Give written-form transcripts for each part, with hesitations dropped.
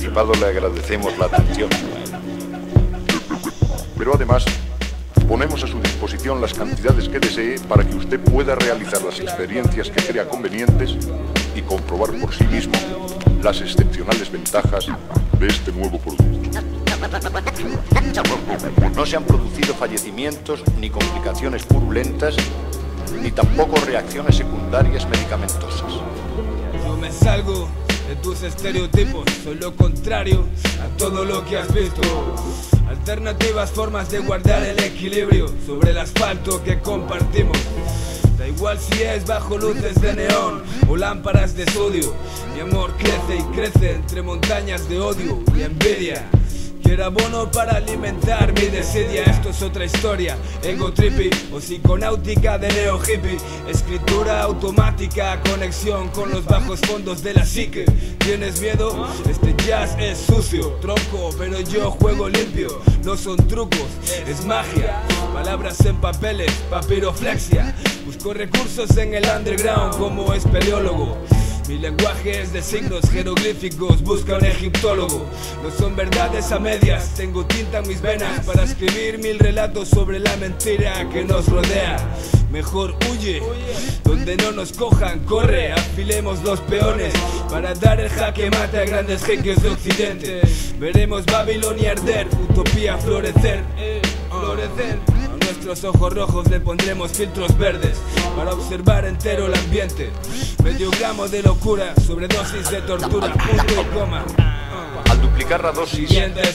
anticipado le agradecemos la atención. Pero además, ponemos a su disposición las cantidades que desee para que usted pueda realizar las experiencias que crea convenientes y comprobar por sí mismo las excepcionales ventajas de este nuevo producto. No se han producido fallecimientos ni complicaciones purulentas, ni tampoco reacciones secundarias medicamentosas. Yo me salgo de tus estereotipos, soy lo contrario a todo lo que has visto. Alternativas formas de guardar el equilibrio sobre el asfalto que compartimos. Da igual si es bajo luces de neón o lámparas de sodio. Mi amor crece y crece entre montañas de odio y envidia. Quiero abono para alimentar mi desidia. Esto es otra historia, ego trippy o psiconáutica de neo hippie. Escritura automática, conexión con los bajos fondos de la psique. ¿Tienes miedo? Este jazz es sucio, tronco, pero yo juego limpio. No son trucos, es magia. Palabras en papeles, papiroflexia. Busco recursos en el underground como espeleólogo. Mi lenguaje es de signos jeroglíficos, busca un egiptólogo. No son verdades a medias, tengo tinta en mis venas para escribir 1000 relatos sobre la mentira que nos rodea. Mejor huye, donde no nos cojan, corre, afilemos los peones para dar el jaque mate a grandes jeques de Occidente. Veremos Babilonia arder, utopía florecer, florecer. A nuestros ojos rojos le pondremos filtros verdes para observar entero el ambiente. Medio gramo de locura, sobredosis de tortura, punto y coma. Al duplicar la dosis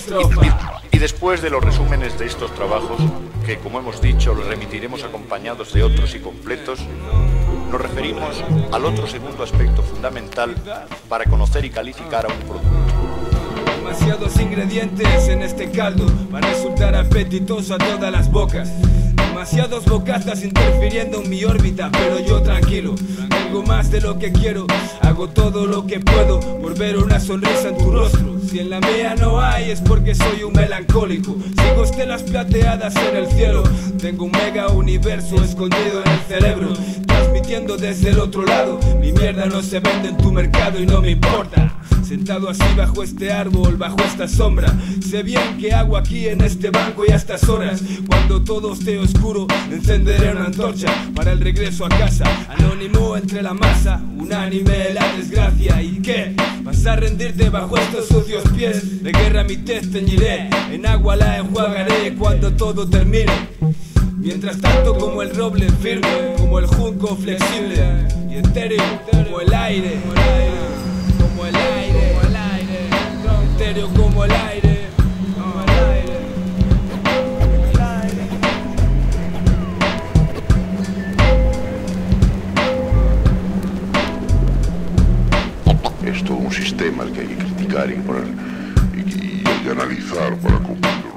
y después de los resúmenes de estos trabajos, que como hemos dicho los remitiremos acompañados de otros y completos, nos referimos al otro segundo aspecto fundamental para conocer y calificar a un producto. Demasiados ingredientes en este caldo para resultar apetitoso a todas las bocas. Demasiados bocazas interfiriendo en mi órbita, pero yo tranquilo, tengo más de lo que quiero. Hago todo lo que puedo por ver una sonrisa en tu rostro. Si en la mía no hay es porque soy un melancólico. Sigo estelas plateadas en el cielo. Tengo un mega universo escondido en el cerebro, transmitiendo desde el otro lado. Mi mierda no se vende en tu mercado y no me importa. Sentado así bajo este árbol, bajo esta sombra, sé bien que hago aquí en este banco y a estas horas. Cuando todo esté oscuro, encenderé una antorcha para el regreso a casa. Anónimo entre la masa, unánime la desgracia. ¿Y qué? ¿Vas a rendirte bajo estos sucios pies? De guerra mi tez teñiré, en agua la enjuagaré cuando todo termine. Mientras tanto como el roble firme, como el junco flexible y etéreo como el aire. Como el aire, etéreo como el aire, como el aire, el aire. Es todo un sistema el que hay que criticar y hay que analizar para comprender.